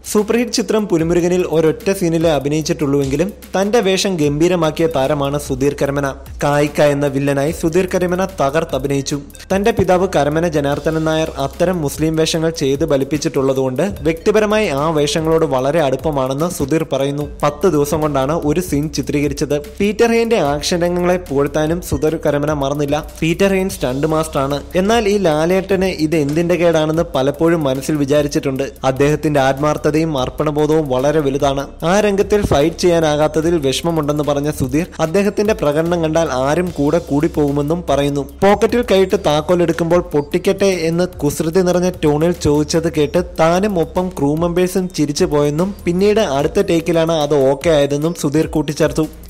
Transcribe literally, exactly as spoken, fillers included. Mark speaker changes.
Speaker 1: Super hit ചിത്രം പുലിമുരുകനിൽ ഒരൊറ്റ സീനിലെ അഭിനയിച്ചിട്ടുള്ളൂവെങ്കിലും തന്റെ വേഷം ഗംഭീരമാക്കിയ താരമാണ് സുധീർ കരമന. കായിക്ക എന്ന വില്ലനായി സുധീർ കരമന തകർത്തഭിനയിച്ചു. തന്റെ പിതാവ് കരമന ജനാർദ്ദനൻ നായർ അത്തരം മുസ്ലിം വേഷങ്ങൾ ചെയ്ത് ബലിപ്പിച്ചിട്ടുള്ളതുകൊണ്ട് വ്യക്തിപരമായി ആ വേഷങ്ങളോട് വളരെ അടുപ്പമാണെന്ന് സുധീർ പറയുന്നു. പത്ത് ദിവസം കൊണ്ടാണ് ഒരു സീൻ ചിത്രീകരിച്ചത്. പീറ്റർ ഹെയിന്റെ ആക്ഷൻ രംഗങ്ങളെ പുകഴ്ത്താനും സുധീർ കരമന മറന്നില്ല. പീറ്റർ ഹെയിൻ സ്റ്റണ്ട് മാസ്റ്റർ ആണ്. എന്നാൽ ഈ ലാലേട്ടന് ഇത് എന്തിന്റെ കേടാണെന്ന് പലപ്പോഴും മനസ്സിൽ വിചാരിച്ചിട്ടുണ്ട്. അദ്ദേഹത്തിന്റെ ആത്മാർത്ഥത അർപ്പണബോധവും വളരെ വലുതാണ്. ആ രംഗത്തിൽ ഫൈറ്റ് ചെയ്യാനാകാത്തതിൽ വിഷമമുണ്ടെന്ന് പറഞ്ഞ സുധീർ അദ്ദേഹത്തിന്റെ പ്രകടനം കണ്ടാൽ ആരും കൂടെ കൂടിപ്പോകുമെന്നും പറയുന്നു. പോക്കറ്റിൽ കൈയിട്ട് താക്കോലെടുക്കുമ്പോൾ പൊട്ടിക്കട്ടെ എന്ന് കുസൃതി നിറഞ്ഞ ടോണിൽ ചോദിച്ചത് കേട്ട് താനും ഒപ്പം ക്രൂ മെമ്പേഴ്സും ചിരിച്ചു പോയെന്നും പിന്നീട് അടുത്ത ടേക്കിലാണ് അത് ഓക്കെ ആയതെന്നും സുധീർ കൂട്ടിച്ചേർത്തു.